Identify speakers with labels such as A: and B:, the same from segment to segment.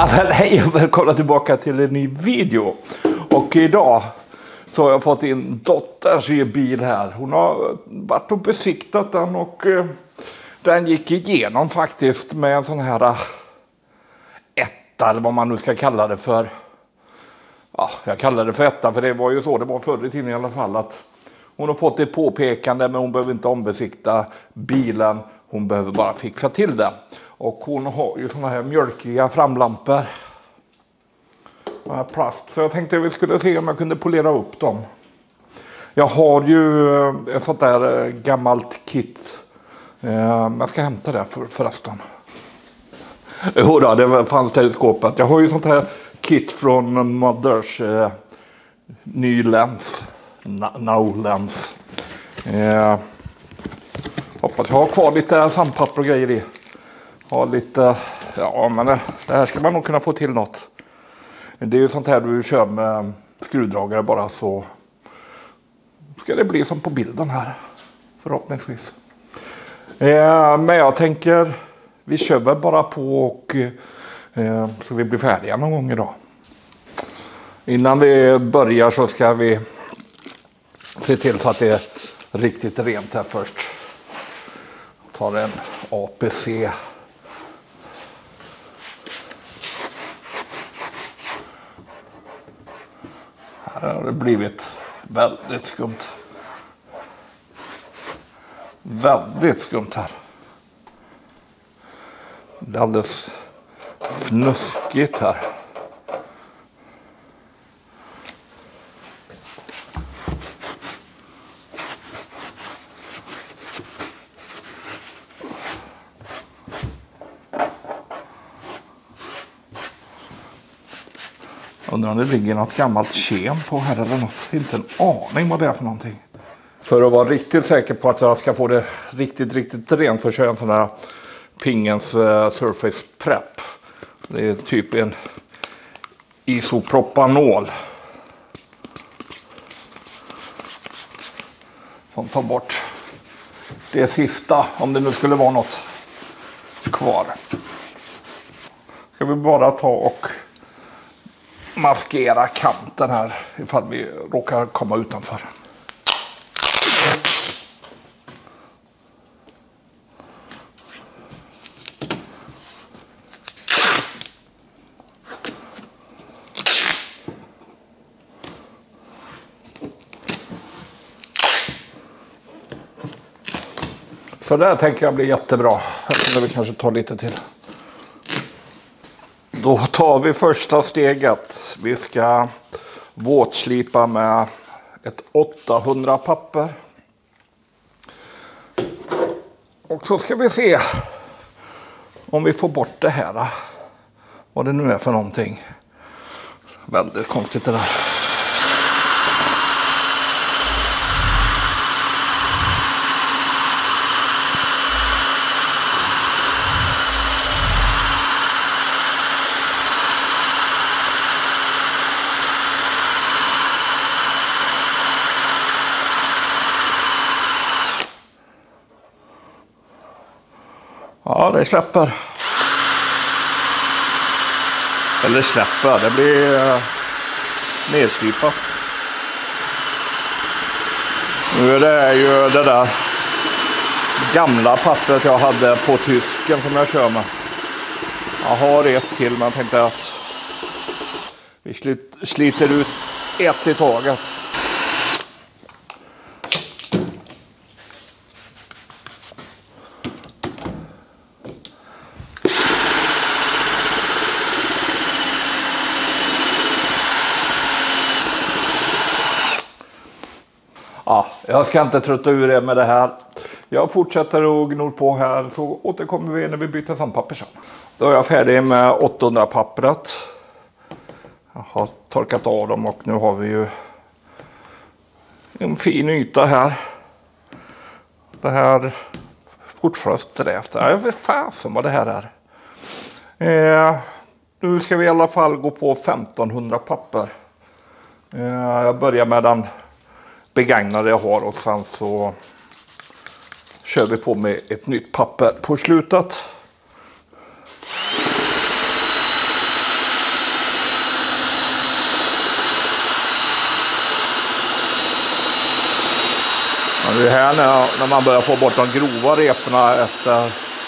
A: Ja, hej och välkomna tillbaka till en ny video. Och idag så har jag fått in dotters bil här. Hon har varit och besiktat den och den gick igenom faktiskt med en sån här etta eller vad man nu ska kalla det för. Ja, jag kallar det för etta för det var ju så det var förr i tiden i alla fall, att hon har fått ett påpekande men hon behöver inte ombesikta bilen. Hon behöver bara fixa till det. Och hon har ju såna här mjölkiga framlampor. Plast. Så jag tänkte att vi skulle se om jag kunde polera upp dem. Jag har ju ett sånt där gammalt kit. Jag ska hämta det förresten. Jo då, det fanns där i skåpet. Jag har ju sånt här kit från Mothers ny lens. Now lens. Hoppas jag har kvar lite sandpapper och grejer i. Har lite, ja men det här ska man nog kunna få till något. Det är ju sånt här du kör med skruvdragare bara, så ska det bli som på bilden här. Förhoppningsvis. Men jag tänker, vi kör väl bara på och så vi blir färdiga någon gång idag. Innan vi börjar så ska vi se till så att det är riktigt rent här först. Tar en APC. Här har det blivit väldigt skumt. Väldigt skumt här. Det är alldeles fnuskigt här. Undrar om det ligger något gammalt kem på här eller något. Inte en aning vad det är för någonting. För att vara riktigt säker på att jag ska få det riktigt rent så kör jag en sån här Pingens Surface Prep. Det är typ en isopropanol. Som tar bort det sista, om det nu skulle vara något kvar. Ska vi bara ta och maskera kanten här ifall vi råkar komma utanför. Så där tänker jag blir jättebra. Här kan vi kanske ta lite till. Då tar vi första steget. Vi ska våtslipa med ett 800 papper. Och så ska vi se om vi får bort det här. Vad det nu är för någonting. Väldigt konstigt det där. Ja, det släpper. Eller släpper, det blir nedslipat. Nu är det ju det där gamla pappret jag hade på tysken som jag kör med. Jag har ett till, men jag tänkte att vi sliter ut ett i taget. Ja, jag ska inte trötta ur er med det här. Jag fortsätter och gnor på här, så återkommer vi när vi byter sandpapper sen. Då är jag färdig med 800 pappret. Jag har torkat av dem och nu har vi ju en fin yta här. Det här fortfarande strävt. Jag vet fasen vad det här är. Nu ska vi i alla fall gå på 1500 papper. Jag börjar med den begagnade jag har och sen så kör vi på med ett nytt papper på slutet. Det är här när man börjar få bort de grova reporna efter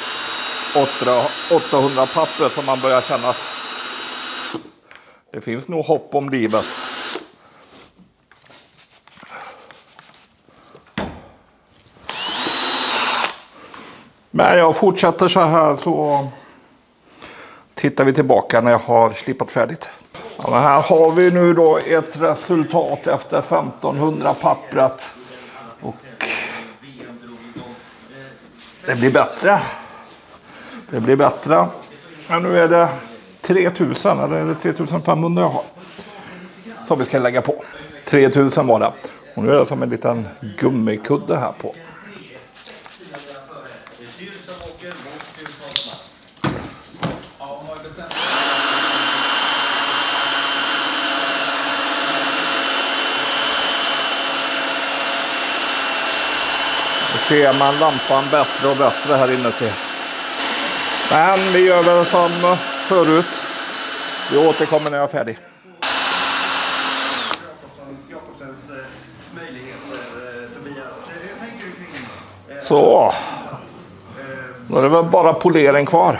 A: 800 papper som man börjar känna att det finns nog hopp om livet. Men jag fortsätter så här, så tittar vi tillbaka när jag har slipat färdigt. Ja, men här har vi nu då ett resultat efter 1500 pappret. Och det blir bättre. Det blir bättre. Men nu är det 3000 eller är det 3500 jag har. Som vi ska lägga på. 3000 var det. Och nu är det som en liten gummikudde här på. Ser man lampan bättre och bättre här inne till. Men vi gör väl som förut. Vi återkommer när jag är färdig. Så. Då är det väl bara polering kvar.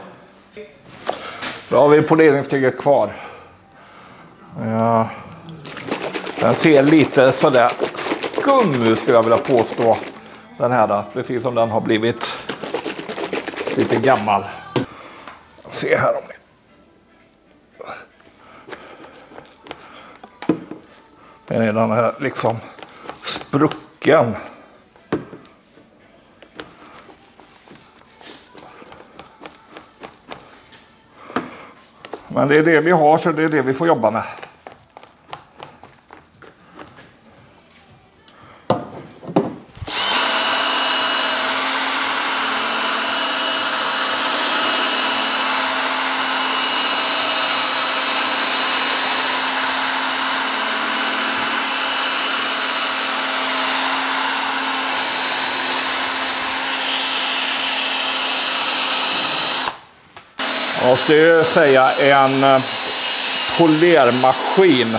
A: Då har vi poleringssteget kvar. Ja. Den ser lite sådär skum ut, skulle jag vilja påstå. Den här då, precis som den har blivit lite gammal. Se här om ni. Den är den här liksom sprucken. Men det är det vi har, så det är det vi får jobba med. Jag måste säga en polermaskin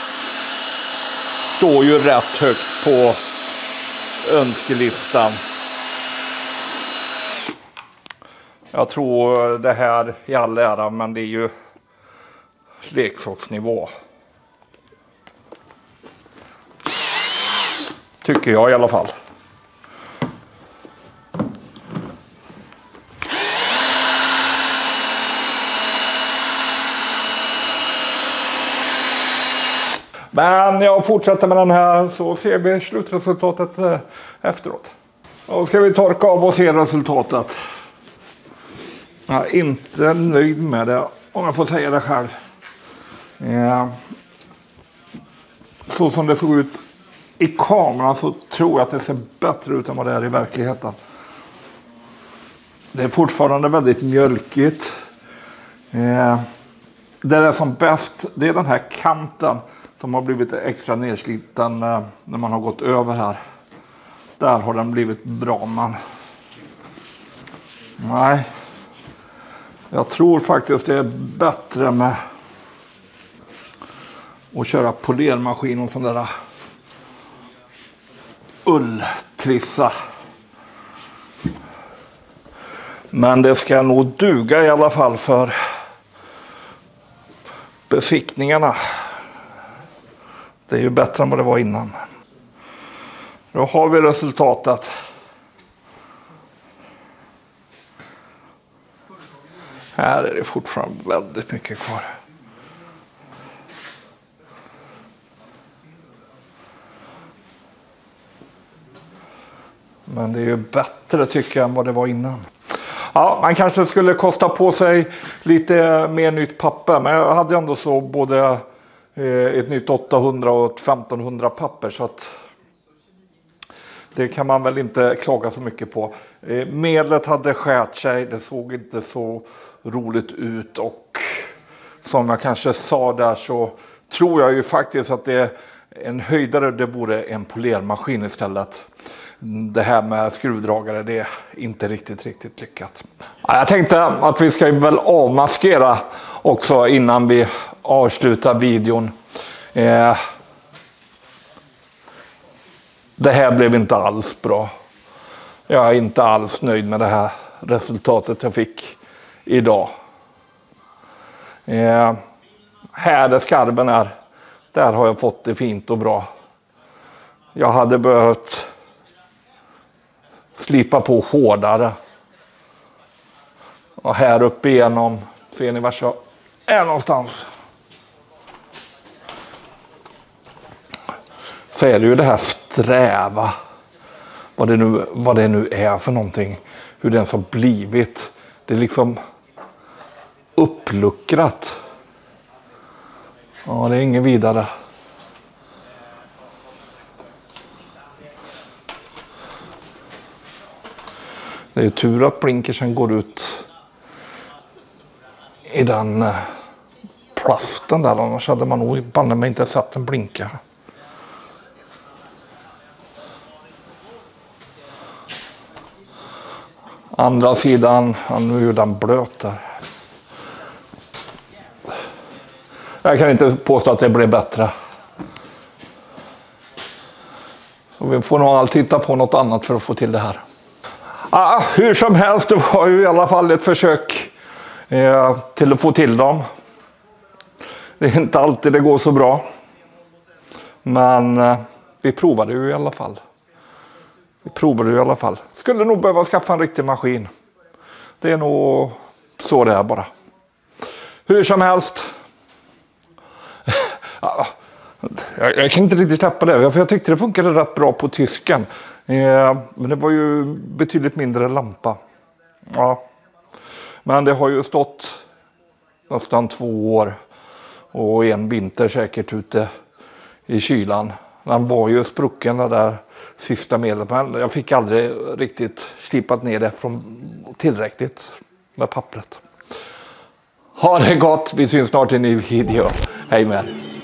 A: står ju rätt högt på önskelistan. Jag tror det här i all ära, men det är ju leksaksnivå. Tycker jag i alla fall. Men jag fortsätter med den här, så ser vi slutresultatet efteråt. Då ska vi torka av och se resultatet. Jag är inte nöjd med det, om jag får säga det själv. Så som det såg ut i kameran så tror jag att det ser bättre ut än vad det är i verkligheten. Det är fortfarande väldigt mjölkigt. Det är som bäst, det är den här kanten som har blivit extra nedsliten när man har gått över här. Där har den blivit bra, men nej. Jag tror faktiskt det är bättre med att köra polermaskin och sån där ulltrissa. Men det ska nog duga i alla fall för besiktningarna. Det är ju bättre än vad det var innan. Då har vi resultatet. Här är det fortfarande väldigt mycket kvar. Men det är ju bättre tycker jag än vad det var innan. Ja, man kanske skulle kosta på sig lite mer nytt papper. Men jag hade ändå så både ett nytt 800 och ett 1500 papper. Så att det kan man väl inte klaga så mycket på. Medlet hade skärt sig. Det såg inte så roligt ut. Och som jag kanske sa där så tror jag ju faktiskt att det är en höjdare. Det vore en polermaskin istället. Det här med skruvdragare, det är inte riktigt lyckat. Jag tänkte att vi ska väl avmaskera också innan vi avslutar videon. Det här blev inte alls bra. Jag är inte alls nöjd med det här resultatet jag fick idag. Här där skarven är, där har jag fått det fint och bra. Jag hade behövt slipa på hårdare. Och här uppe igenom, ser ni var jag är någonstans. Så är det ju det här sträva. Vad det nu är för någonting. Hur den har blivit. Det är liksom uppluckrat. Ja, det är ingen vidare. Det är tur att blinkersen går ut i den plasten där. Annars hade man nog banne mig inte satt en blinka. Andra sidan, ja, nu är den blöt där. Jag kan inte påstå att det blev bättre. Så vi får nog alltid titta på något annat för att få till det här. Hur som helst, det var ju i alla fall ett försök till att få till dem. Det är inte alltid det går så bra. Men vi provade ju i alla fall. Skulle nog behöva skaffa en riktig maskin. Det är nog så det är bara. Hur som helst. Jag kan inte riktigt släppa det. För jag tyckte det funkade rätt bra på tysken. Men det var ju betydligt mindre lampa. Ja. Men det har ju stått nästan 2 år. Och en vinter säkert ute i kylan. Den var ju sprucken där sista medlet. Men jag fick aldrig riktigt slipat ner det från tillräckligt med pappret. Ha det gott. Vi syns snart i en ny video. Hej med er.